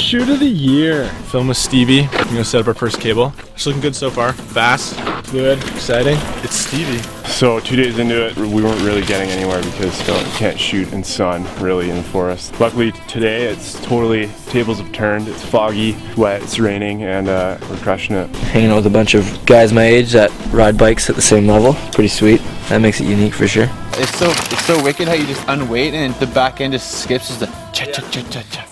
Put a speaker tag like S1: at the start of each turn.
S1: shoot of the year. Film with Stevie. I'm gonna set up our first cable. It's looking good so far. Fast, fluid, exciting. It's Stevie.
S2: So 2 days into it, we weren't really getting anywhere because you can't shoot in sun, really, in the forest. Luckily today, it's totally, tables have turned. It's foggy, wet, it's raining, and we're crushing it.
S3: Hanging out with a bunch of guys my age that ride bikes at the same level. Pretty sweet. That makes it unique for sure.
S4: It's so wicked how you just unweight and the back end just skips just the cha cha cha cha cha.